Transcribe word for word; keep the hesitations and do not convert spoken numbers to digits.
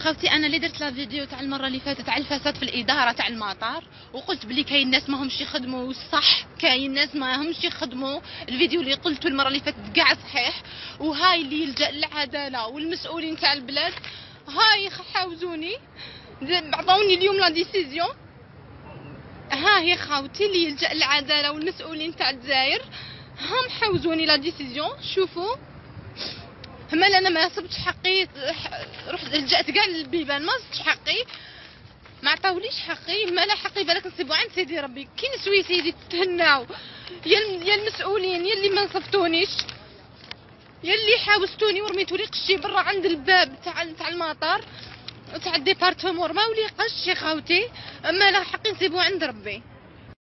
خاوتي انا اللي درت لا فيديو تاع المره اللي فاتت على الفساد في الاداره تاع المطار، وقلت بلي كاين ناس ما همش يخدموا صح، كاين ناس ما همش يخدموا. الفيديو اللي قلته المره اللي فاتت كاع صحيح، وهاي اللي يلجا للعداله والمسؤولين تاع البلاد هاي حاوزوني عطاوني اليوم لا ديسيزيون. ها هي خاوتي اللي يلجا للعداله والمسؤولين تاع الجزائر هم حاوزوني لا ديسيزيون. شوفوا همال انا ما صبتش حقي، رحت لجأت كاع للبيبان ما صبتش حقي، ما عطاوليش حقي. ما لا حقي بالك نصيبو عند سيدي ربي. كي نسوي سيدي تهناو يا يا المسؤولين يا اللي ما نصفتونيش يا اللي حاوستوني ورميتولي قشي برا عند الباب تاع تاع المطار تاع الديبارتمون، ما ولي قش يا خاوتي. اما لا حقي نصيبو عند ربي.